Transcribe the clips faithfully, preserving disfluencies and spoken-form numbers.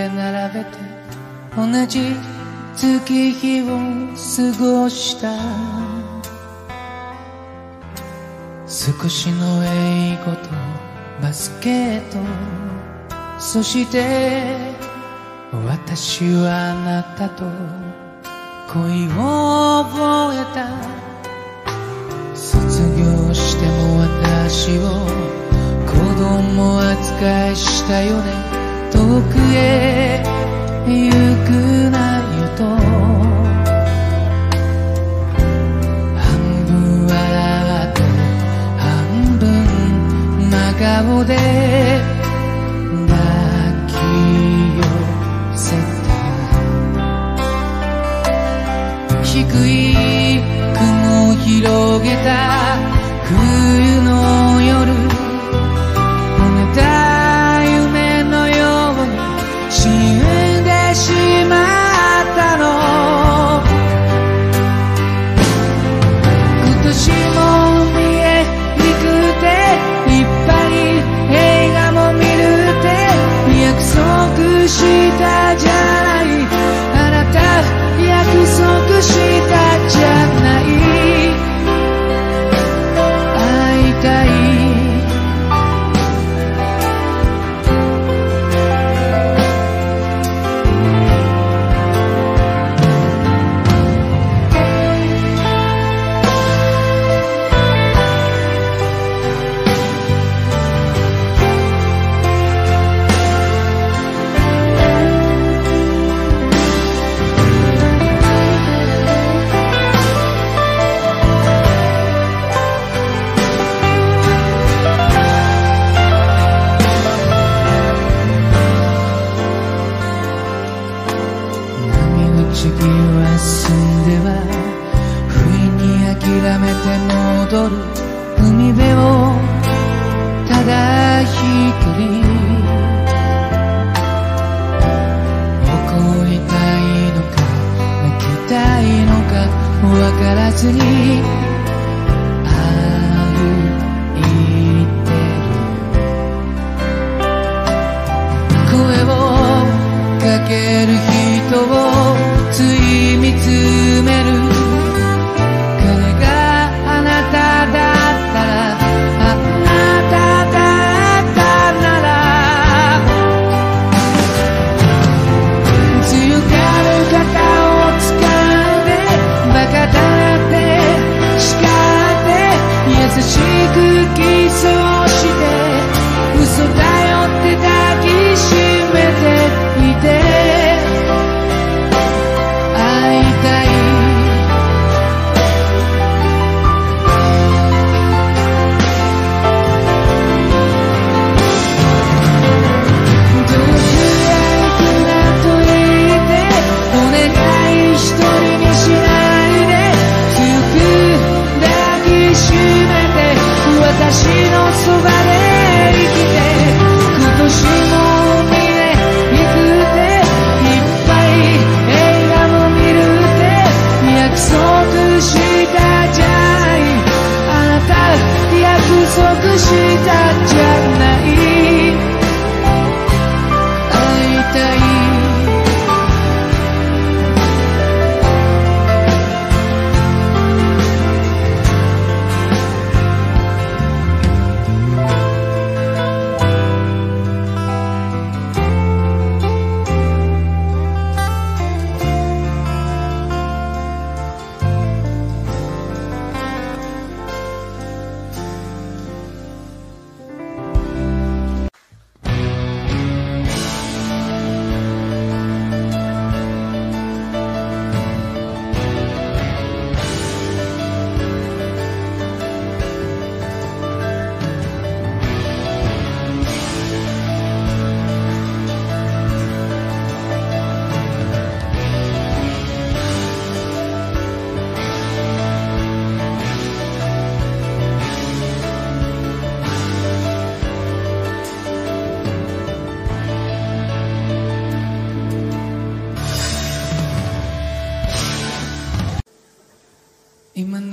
並べて同じ月日を過ごした。少しの英語とバスケット、そして私はあなたと恋を覚えた。卒業しても私を子供扱いしたよね。遠くへ行くなよと、半分笑って半分真顔で抱き寄せた。低い雲広げた冬の夜、寝た夢のように死んでしまったの。今年も海へ行くて、いっぱい映画も見るって約束したじゃない。あなた約束したじゃない。会いたい。次は澄んでは不意に諦めて戻る海辺をただ一人。怒りたいのか泣きたいのかわからずに歩いてる。声をかける人をつい見つめる。彼があなただったら、あなただったなら、強がる肩を掴んでバカだって叱って優しくキスをして嘘だよって抱きしめていて。私のそばで生きて、今年も海へ行くっていっぱい映画も見るって約束したじゃない。あなた約束したじゃない。会いたい。今慰める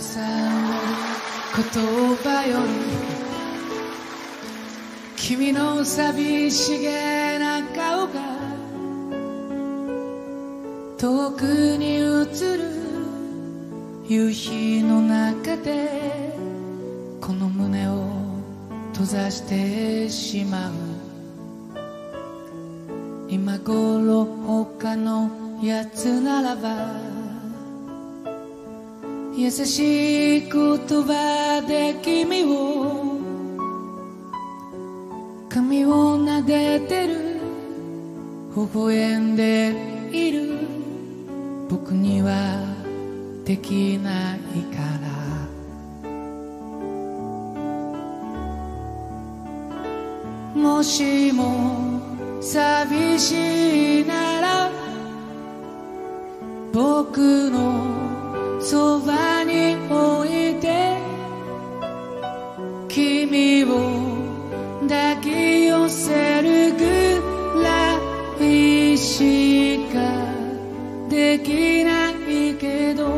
言葉より君の寂しげな顔が遠くに映る夕日の中でこの胸を閉ざしてしまう。今頃他のやつならば優しい言葉で君を髪を撫でてる、微笑んでいる僕にはできないから。もしも寂しいなら僕のそばに置いて君を抱き寄せるぐらいしかできないけど、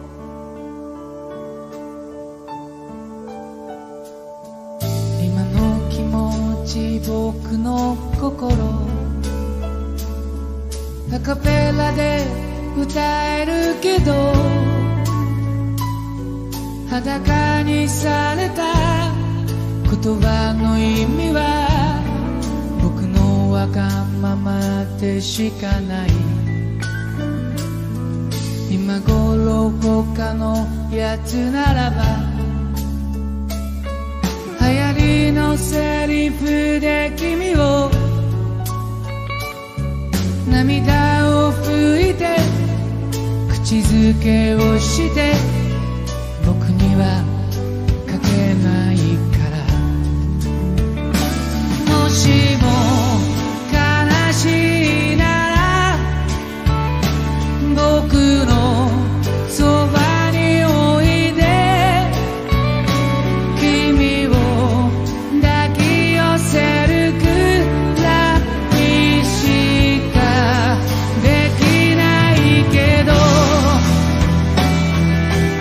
今の気持ち僕の心アカペラで歌えるけど裸にされた言葉の意味は僕のわがままでしかない。今頃他のやつならば流行りのセリフで君を涙を拭いて口づけをして僕には書けないから。もしも悲しいなら僕のそばにおいで君を抱き寄せるくらいしかできないけど、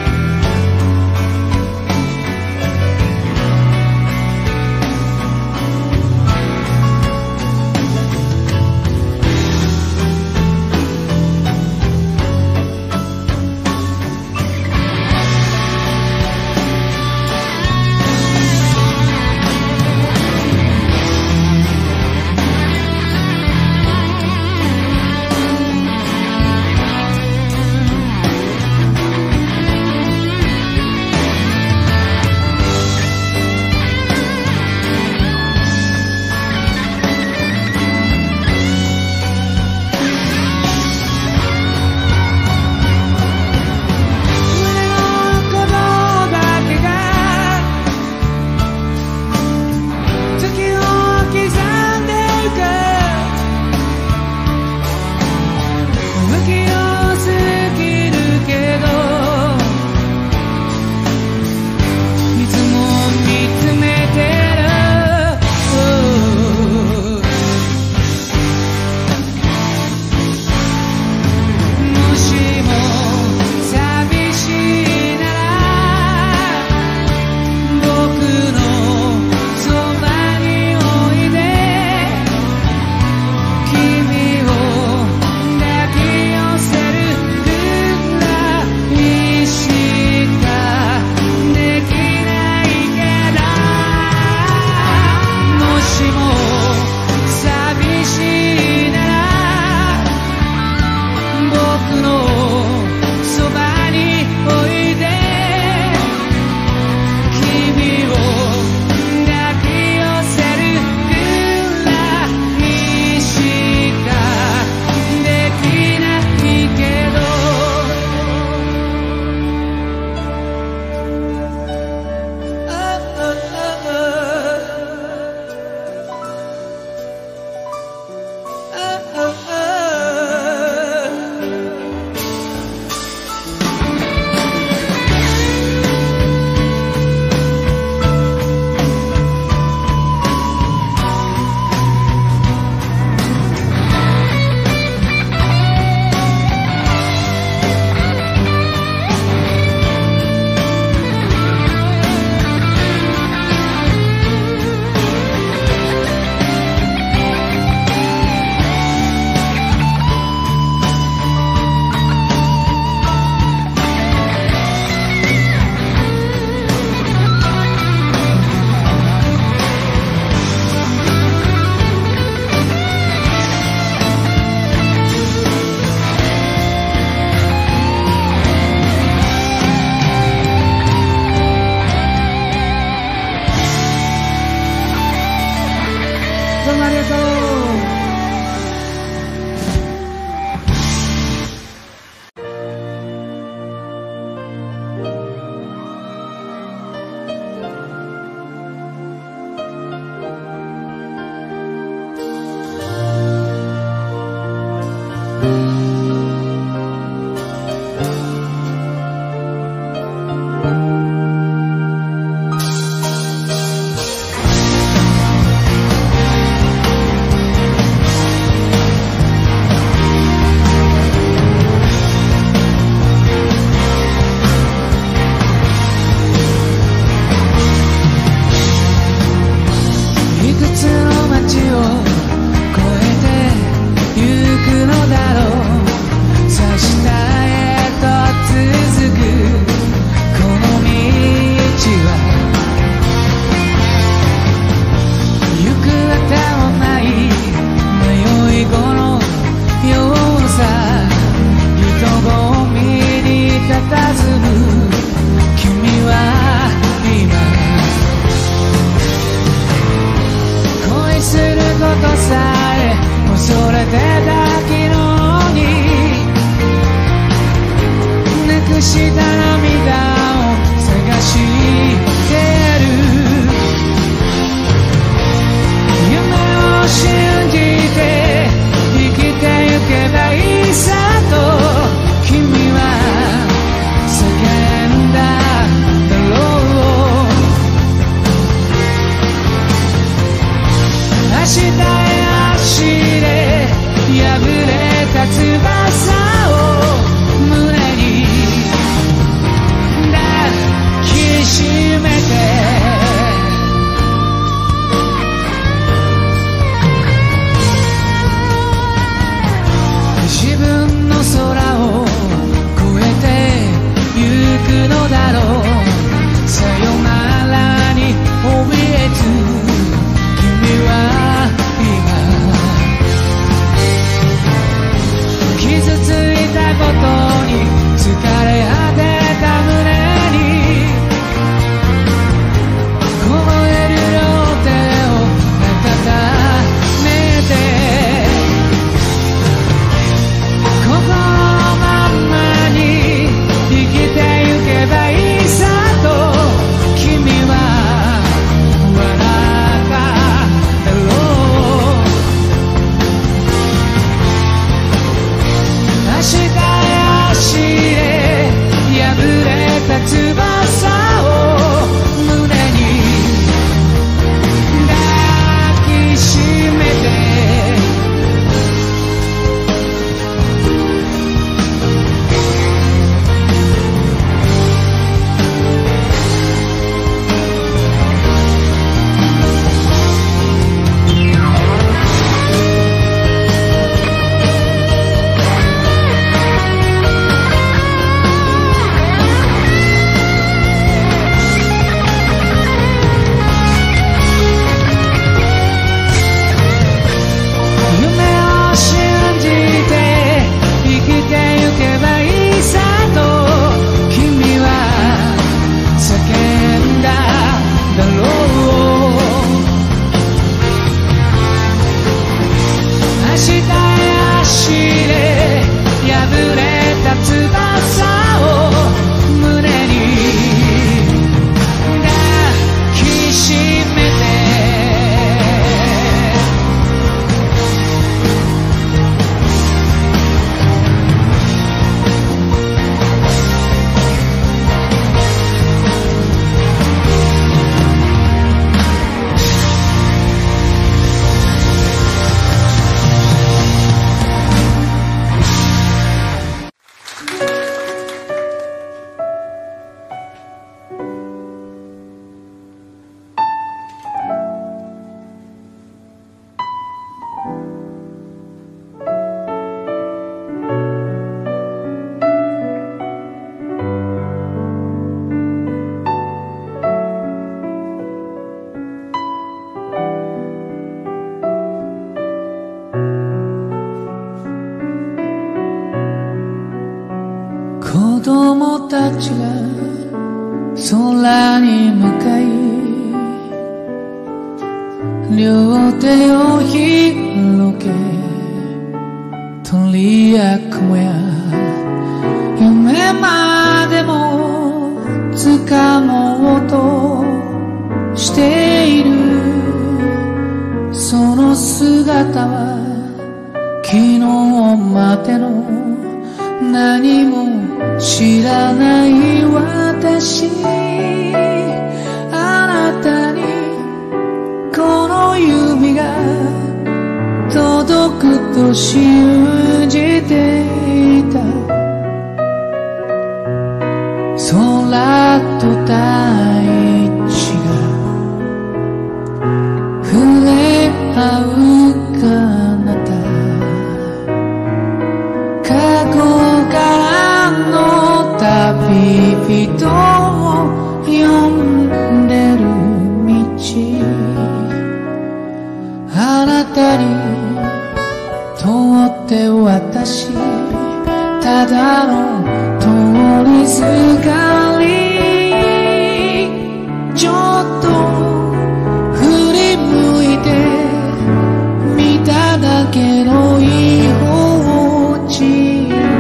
たちが空に向かい両手を広げ鳥や雲や夢までも掴もうとしているその姿は昨日までの何も知らない私、あなたにこの指が届くと信じていた。空と大地が触れ合う彼方、過去からの旅人を呼んでる道、あなたにとって私ただの通りすがり、ちょっと振り向いて見ただけのいい放置、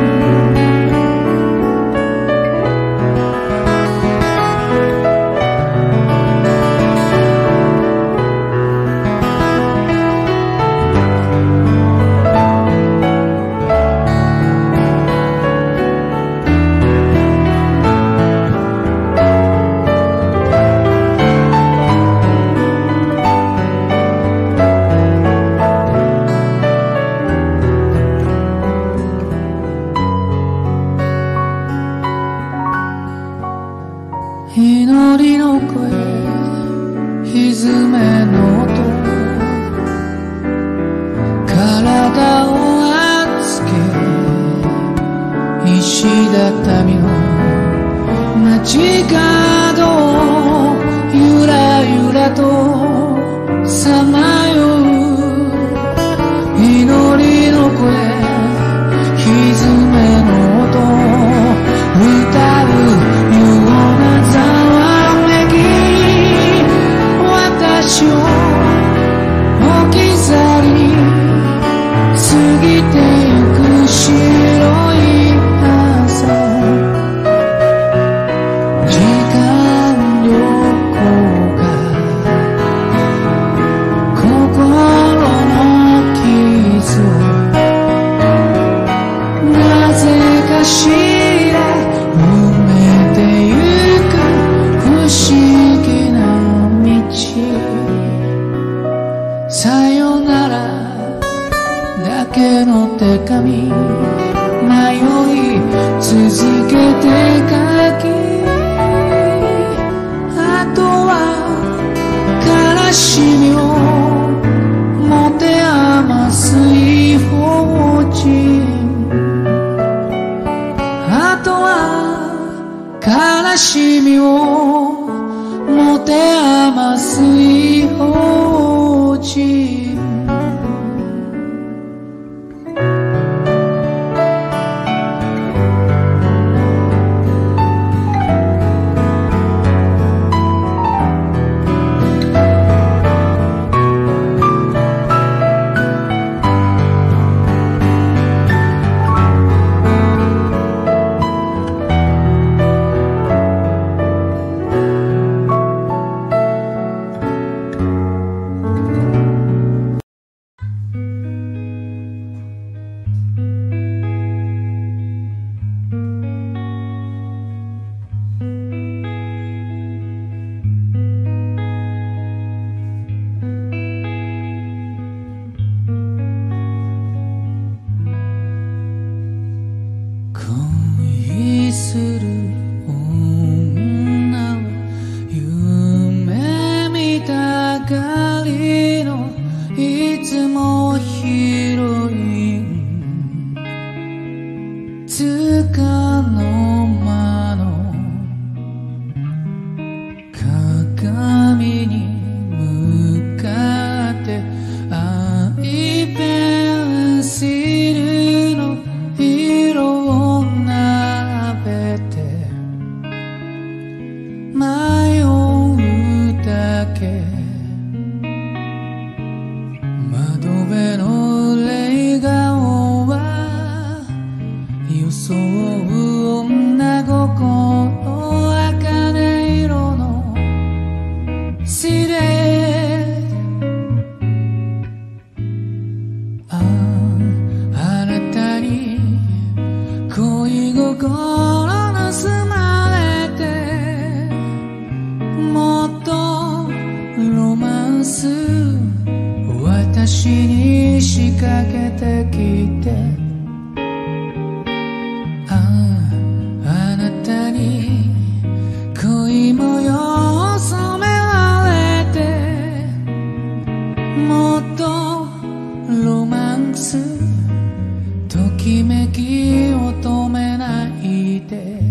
祈りの声、歪めの音、体を預け石畳の街角をゆらゆらとさまよう。祈りの声、歪めの音、歌うようなざわめき、私を置き去りに過ぎてゆく白い朝、時間旅行が心の傷をなぜかしら埋めてゆく不思議な道、さよならだけの手紙、迷い続けて書き、あとは悲しみを持て余すい放置、あとは悲しみを持て余すい放置。恋する女は夢見たがりのいつもヒロイン、つかの間の鏡に向かってアイペンシルの色をな盗まれてもっとロマンス私に仕掛けてきてああ、あなたに恋模様を染められてもっとロマンスときめきを止めないで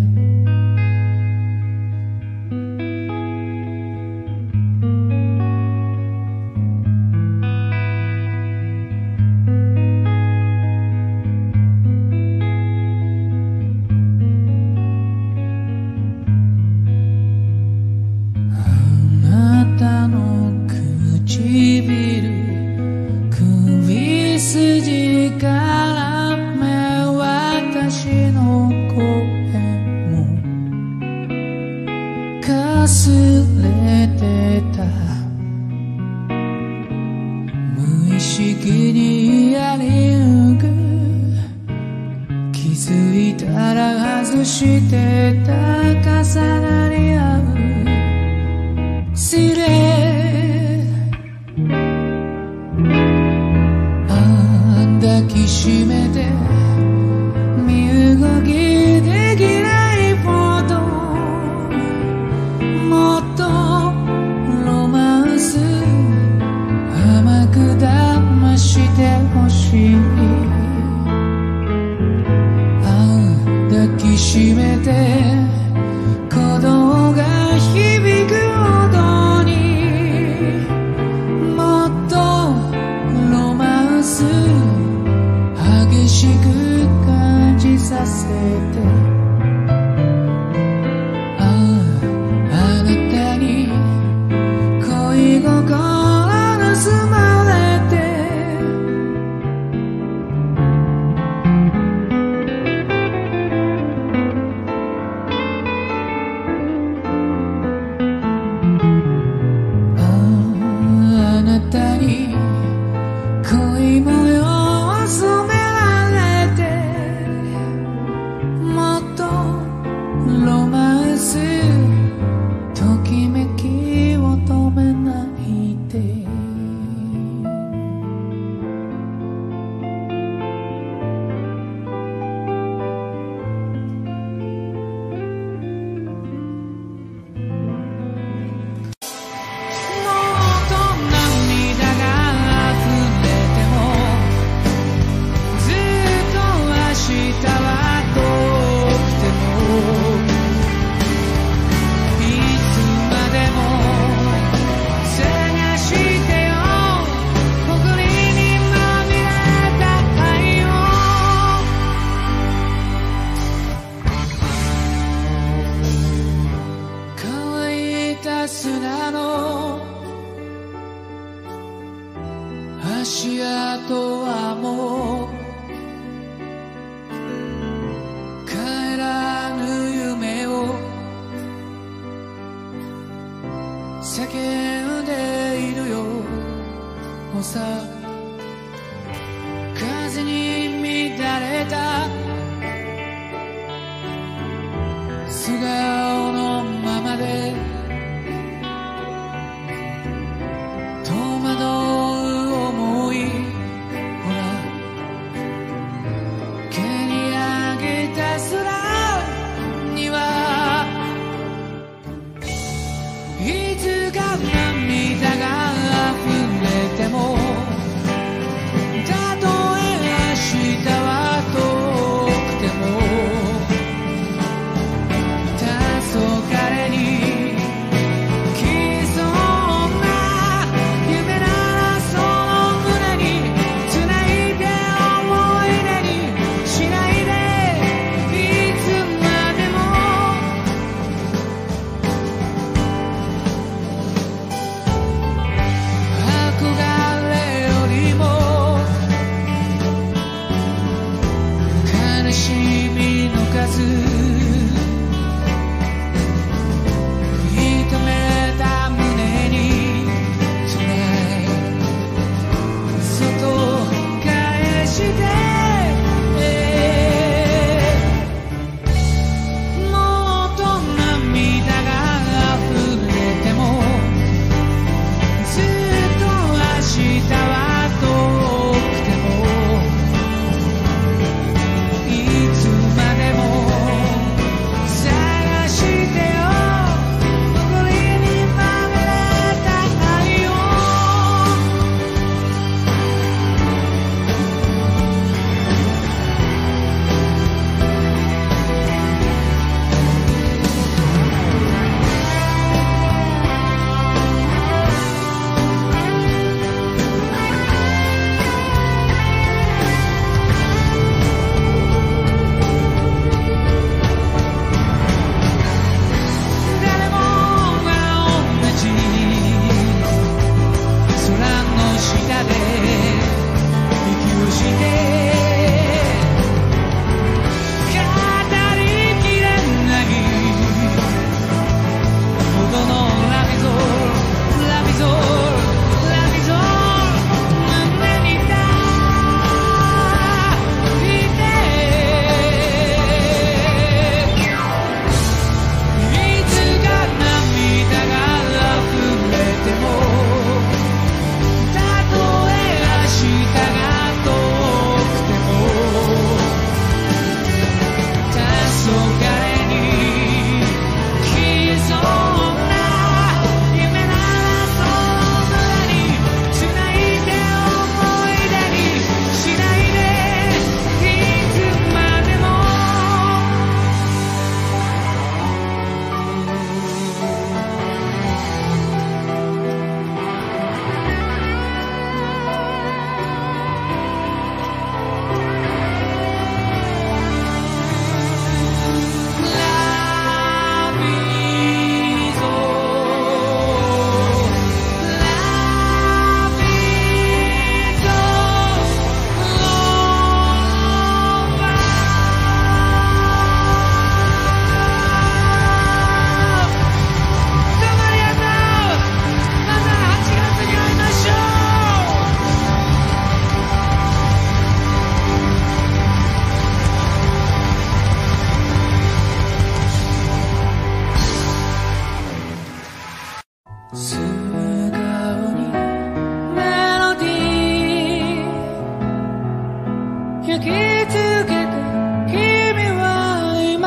けて君は今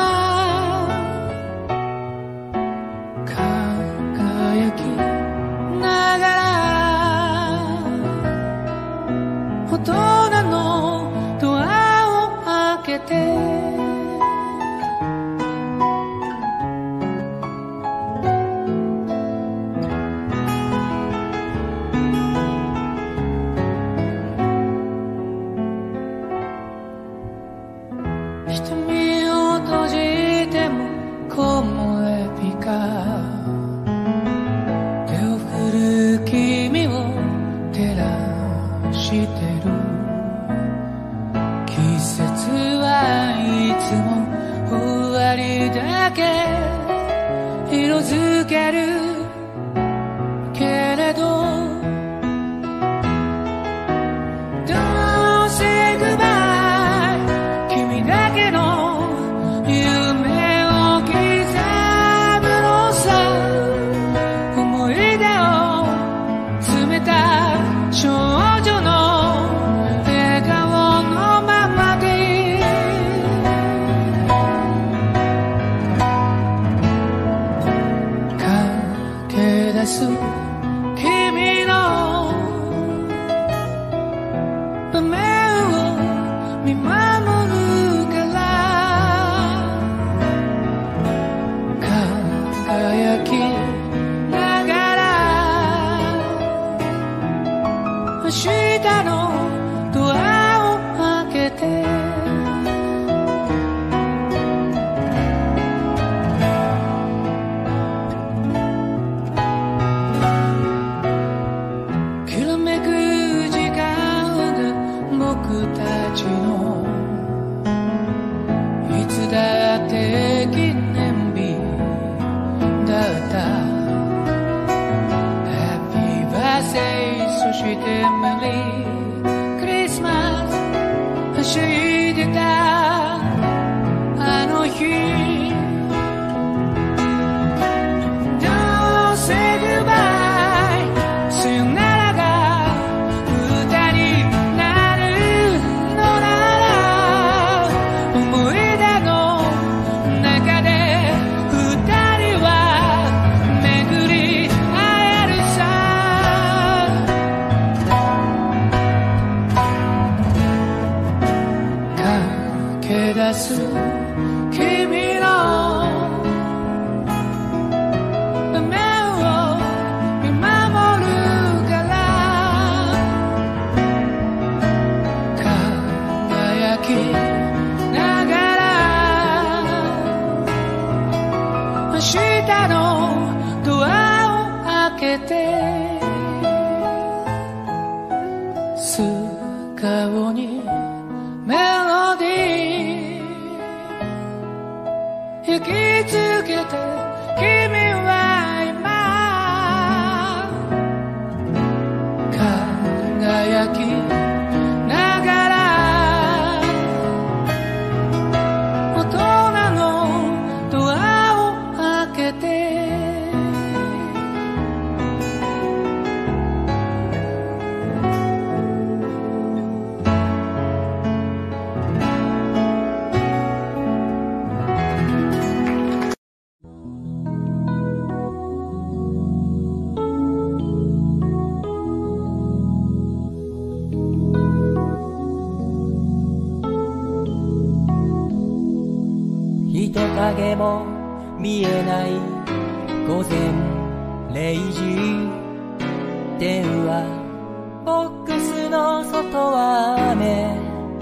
輝きながら大人のドアを開けて色づけるけれど Don't say goodbye 君だけの夢を刻むのさ思い出を詰めた少女の笑顔のままで君の場面を見守るから輝きながら明日のドアを開けてそしてメリークリスマスはしゃいでたあの日 Don't say goodbye さよならが歌になるのなら思い出の中で二人は巡り会えるさ出す君の場面を見守るから輝きながら明日のドアを開けて素顔にメロディー引きつけて君は今輝きながら大人のドアを開けて人影も見えない午前れいじ電話ボックスの外は雨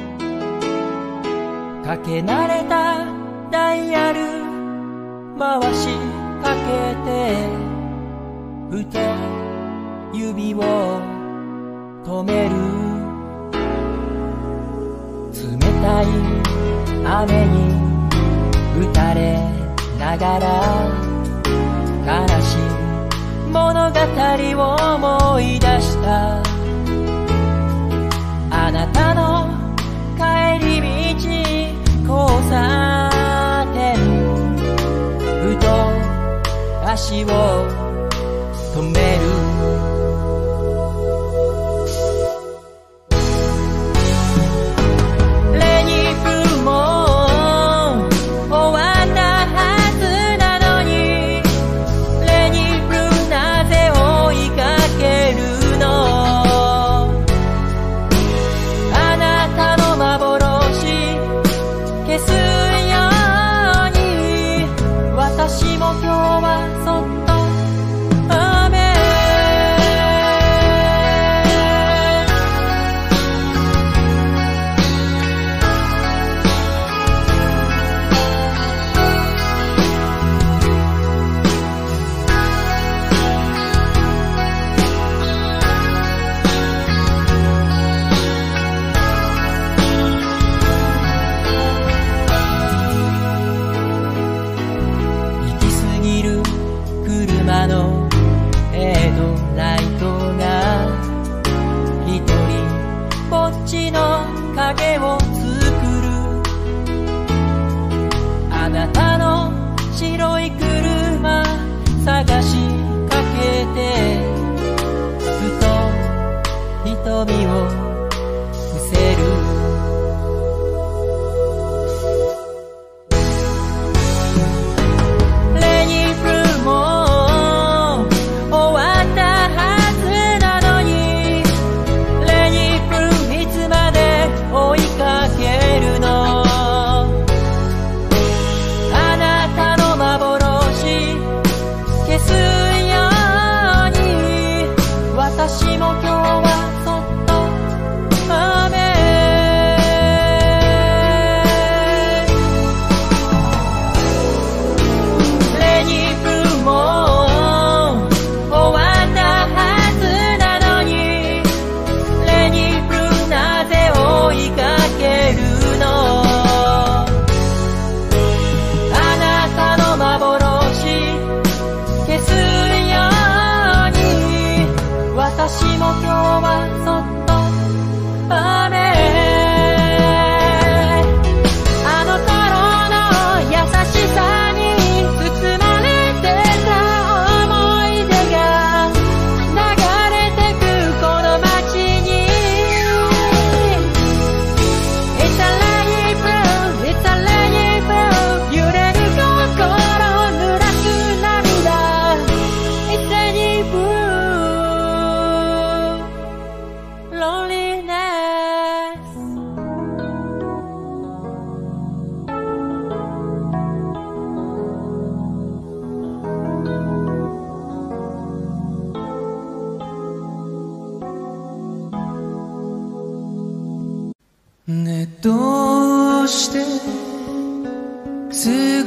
かけ慣れたダイヤル回しかけてふと指を止める冷たい雨に打たれながら悲しい物語を思い出したあなたの帰り道交差点ふと足を止めるレニープ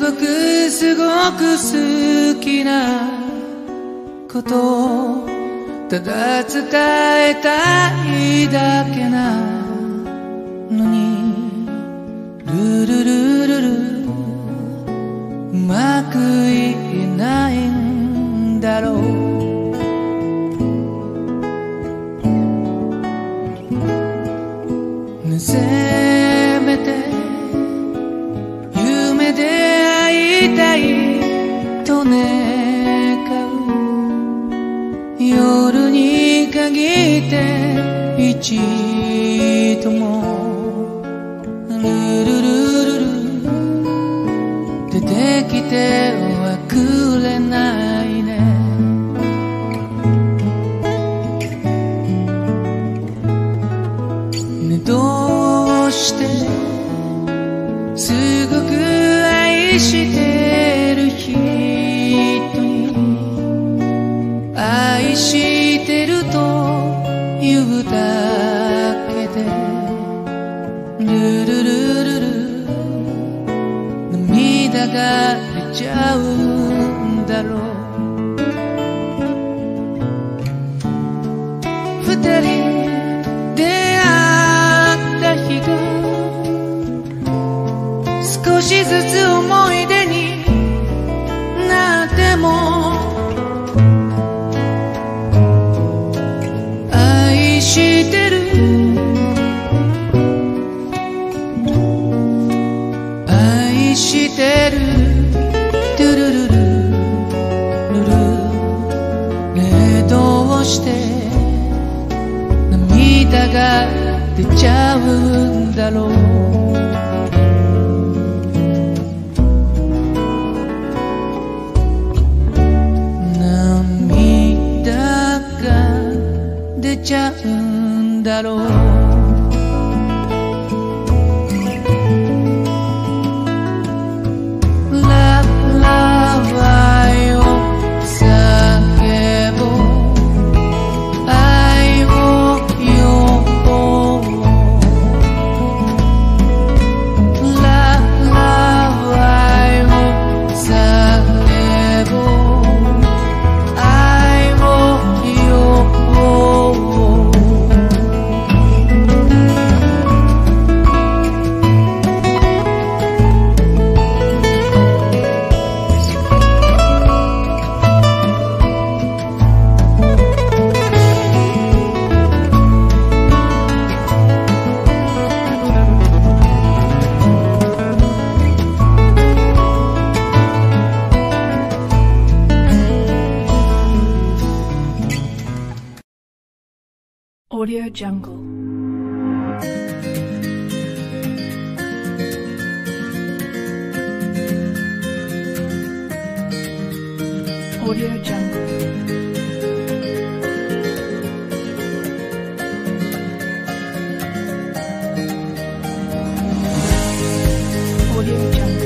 ごくすごく好きなことをただ伝えたいだけなのに、ルルルルルうまく言えないんだろう。せめて夢で会いたいと願う夜に限って一度もルルルルル出てきてはくれないね。ねどうしてすごく愛してる人に愛してると言うだけでルルルルル涙が出ちゃうんだろう。二人出会った日が少しずつ思い出になっても愛してる愛してるトゥルルルルルねえどうして涙が出ちゃうんだろう。出ちゃうんだろう。ララ愛を叫ぼう愛を呼ぼうララ愛を叫ぼう愛を呼ぼう Audio Jungle. Audio Jungle. Audio Jungle.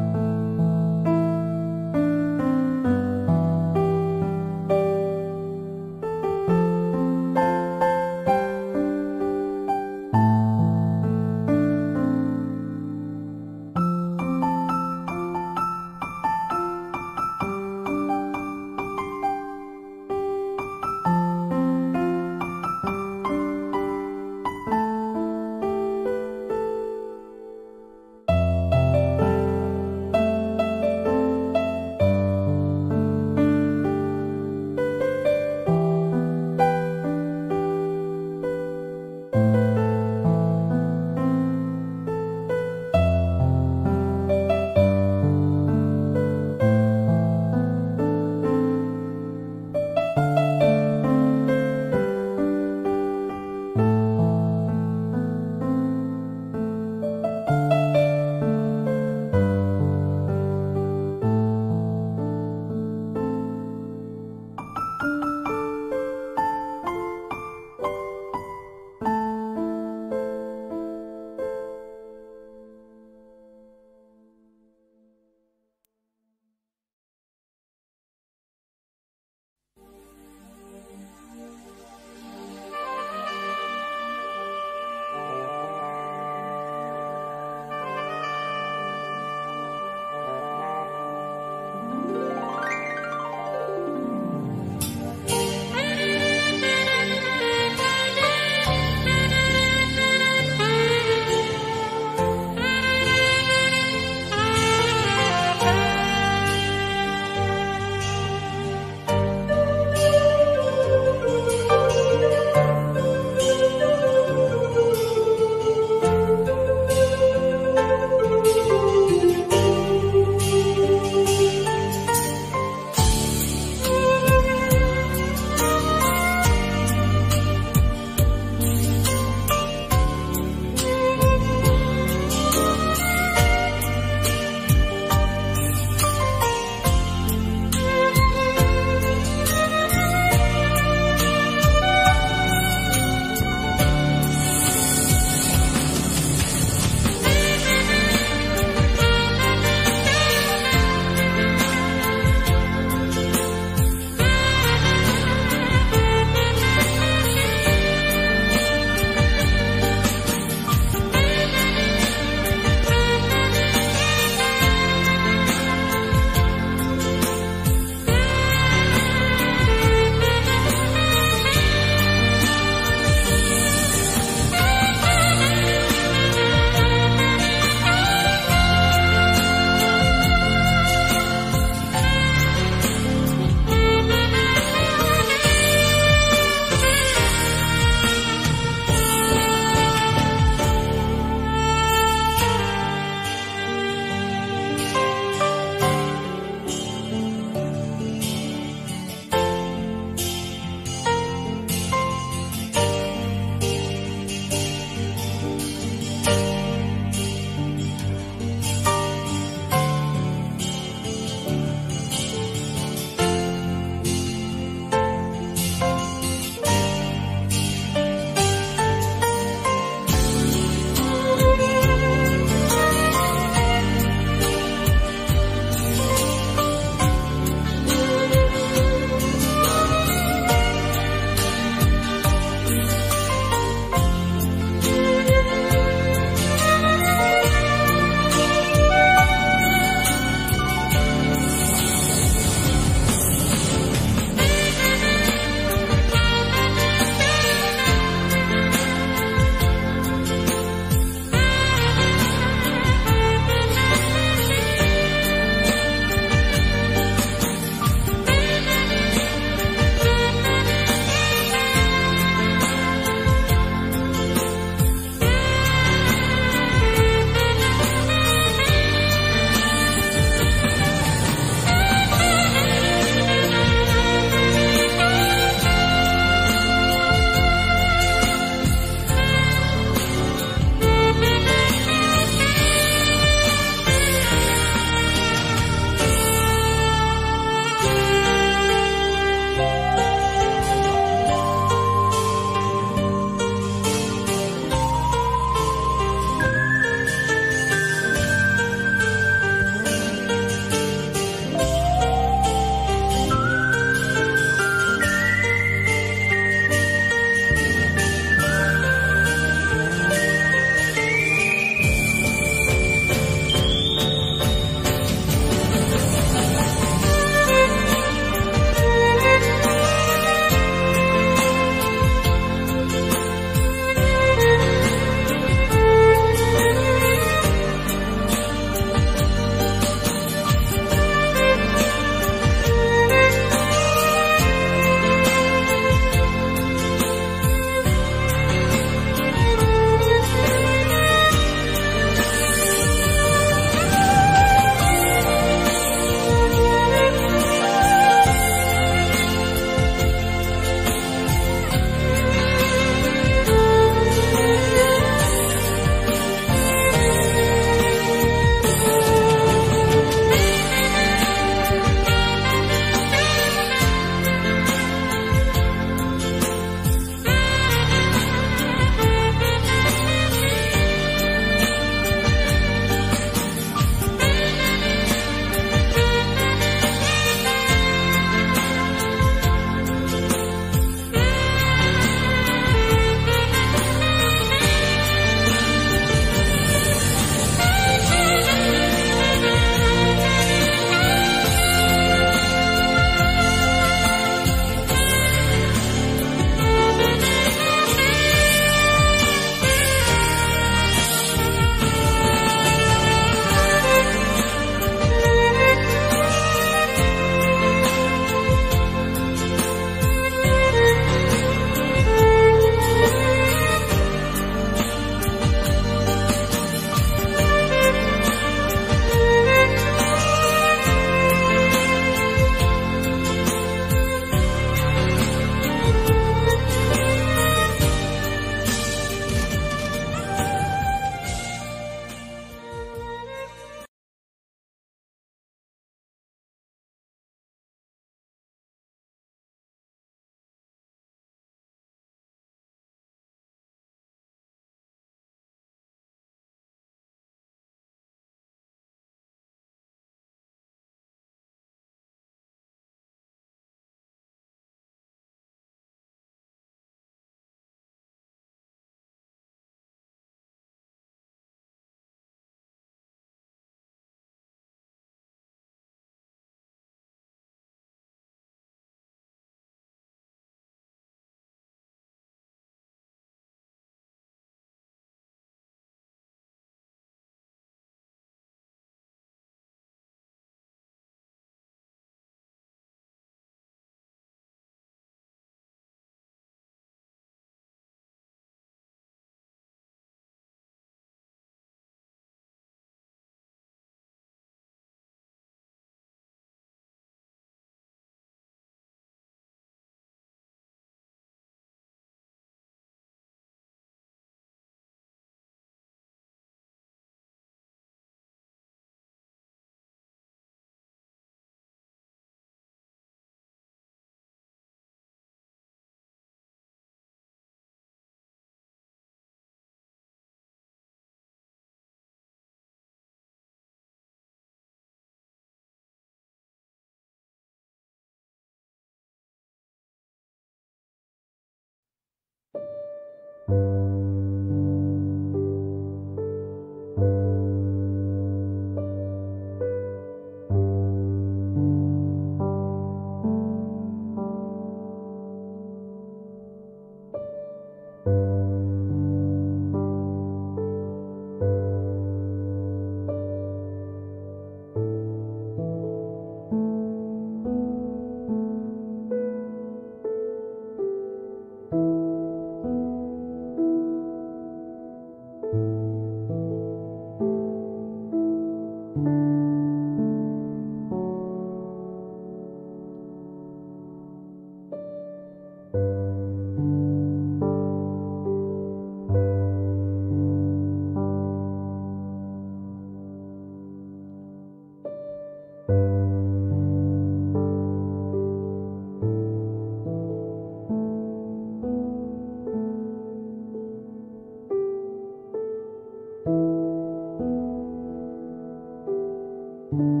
「